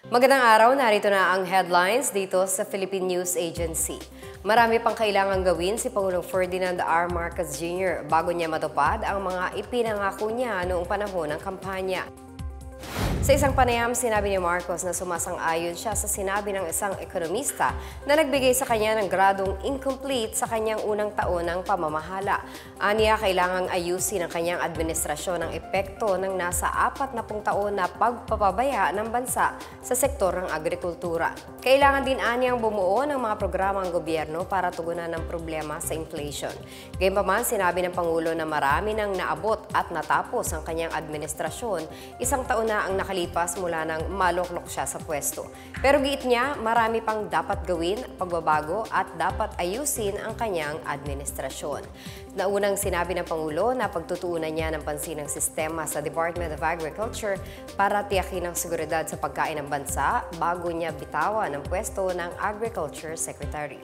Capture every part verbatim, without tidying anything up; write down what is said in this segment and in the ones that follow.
Magandang araw, narito na ang headlines dito sa Philippine News Agency. Marami pang kailangang gawin si Pangulong Ferdinand R. Marcos Junior bago niya matupad ang mga ipinangako niya noong panahon ng kampanya. Sa isang panayam, sinabi ni Marcos na sumasang-ayon siya sa sinabi ng isang ekonomista na nagbigay sa kanya ng gradong incomplete sa kanyang unang taon ng pamamahala. Aniya, kailangang ayusin ang kanyang administrasyon ang epekto ng nasa apat na pung taon na pagpapabaya ng bansa sa sektor ng agrikultura. Kailangan din aniyang bumuo ng mga programa ang gobyerno para tugunan ng problema sa inflation. Gayunpaman, sinabi ng Pangulo na marami nang naabot at natapos ang kanyang administrasyon. Isang taon na ang nakalipas mula nang maloklok siya sa pwesto. Pero giit niya, marami pang dapat gawin, pagbabago at dapat ayusin ang kanyang administrasyon. Naunang sinabi ng Pangulo na pagtutuunan niya ng pansin ang sistema sa Department of Agriculture para tiyakin ang seguridad sa pagkain ng bansa bago niya bitawan ang pwesto ng Agriculture Secretary.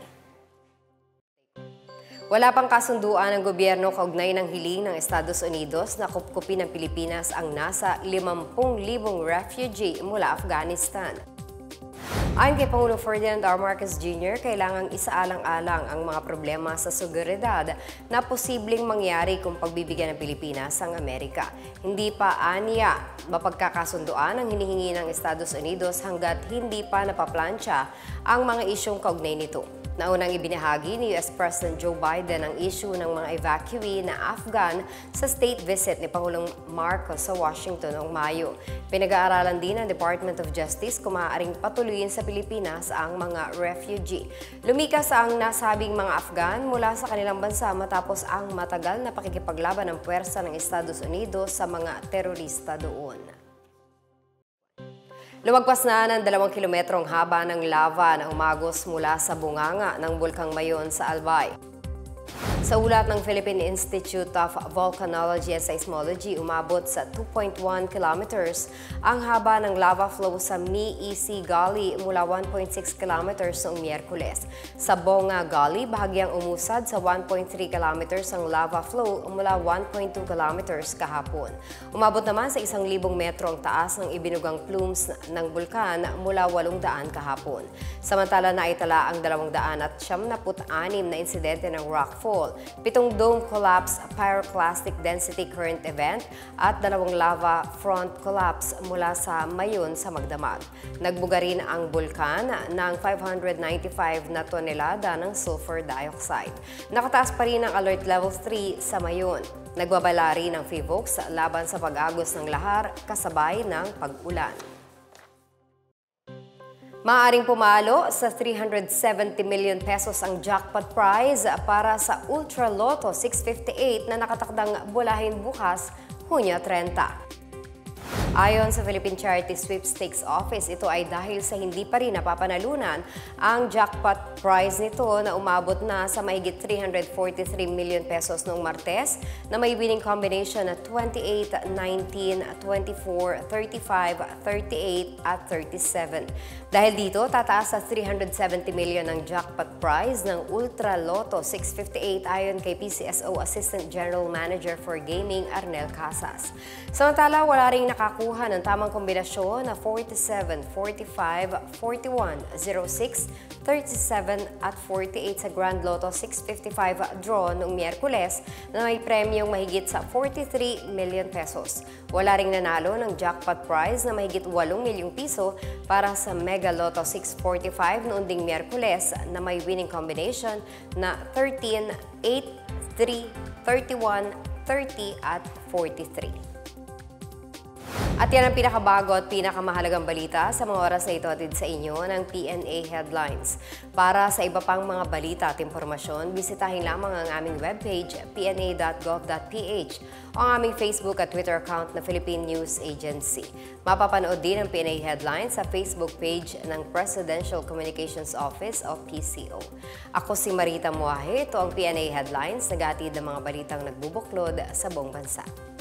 Wala pang kasunduan ng gobyerno kaugnay ng hiling ng Estados Unidos na kupkupin ng Pilipinas ang nasa limampu libong refugee mula Afghanistan. Ayon kay Pangulong Ferdinand R. Marcos Junior, kailangang isaalang-alang ang mga problema sa seguridad na posibleng mangyari kung pagbibigyan ng Pilipinas ang Amerika. Hindi pa aniya mapagkakasunduan ang hinihingi ng Estados Unidos hanggat hindi pa napaplansya ang mga isyong kaugnay nito. Naunang ibinahagi ni U S President Joe Biden ang issue ng mga evacuee na Afghan sa state visit ni Pangulong Marcos sa Washington noong Mayo. Pinag-aaralan din ng Department of Justice kung maaaring patuloyin sa Pilipinas ang mga refugee. Lumikas ang nasabing mga Afghan mula sa kanilang bansa matapos ang matagal na pakikipaglaban ng puwersa ng Estados Unidos sa mga terorista doon. Lumagpas na ng dalawang kilometrong haba ng lava na umagos mula sa bunganga ng Bulkang Mayon sa Albay. Sa ulat ng Philippine Institute of Volcanology and Seismology, umabot sa two point one kilometers ang haba ng lava flow sa Mi-Isi Gully mula one point six kilometers noong Miyerkules. Sa Bonga Gully, bahagyang umusad sa one point three kilometers ang lava flow mula one point two kilometers kahapon. Umabot naman sa isang libong metro ang taas ng ibinugang plumes ng bulkan mula walong daan kahapon. Samantala, naitala ang dalawang daan at siyam na put anim na insidente ng rockfall, pitong dome collapse pyroclastic density current event at dalawang lava front collapse mula sa Mayon sa Magdamag. Nagbuga rin ang bulkan ng five hundred ninety-five na tonelada ng sulfur dioxide. Nakataas pa rin ang alert level three sa Mayon. Nagbabala rin ang PHIVOLCS laban sa pag-agos ng lahar kasabay ng pag-ulan. Maaaring pumalo sa three hundred seventy million pesos ang jackpot prize para sa Ultra Lotto six fifty-eight na nakatakdang bulahin bukas, Hunyo thirty. Ayon sa Philippine Charity Sweepstakes Office, ito ay dahil sa hindi pa rin napapanalunan ang jackpot prize nito na umabot na sa mahigit three hundred forty-three million pesos noong Martes na may winning combination na twenty-eight, nineteen, twenty-four, thirty-five, thirty-eight at thirty-seven. Dahil dito, tataas sa three hundred seventy million ang jackpot prize ng Ultra Lotto six fifty-eight ayon kay P C S O Assistant General Manager for Gaming Arnel Casas. Samantala, wala ring nakakuha ng tamang kombinasyon na forty-seven, forty-five, forty-one, oh six, thirty-seven at forty-eight sa Grand Lotto six fifty-five draw noong Miyerkules na may premyong mahigit sa forty-three million pesos. Wala ring nanalo ng jackpot prize na mahigit walong milyong piso para sa Mega Lotto six forty-five noong ding Miyerkules na may winning combination na thirteen, eight, three, thirty-one, thirty at forty-three. At yan ang pinakabago at pinakamahalagang balita sa mga oras na ito atid sa inyo ng P N A Headlines. Para sa iba pang mga balita at impormasyon, bisitahin lamang ang aming webpage p n a dot gov dot p h o ang aming Facebook at Twitter account na Philippine News Agency. Mapapanood din ang P N A Headlines sa Facebook page ng Presidential Communications Office o P C O. Ako si Marita Muahe, ito ang P N A Headlines, nag-aatid ng mga balitang nagbubuklod sa buong bansa.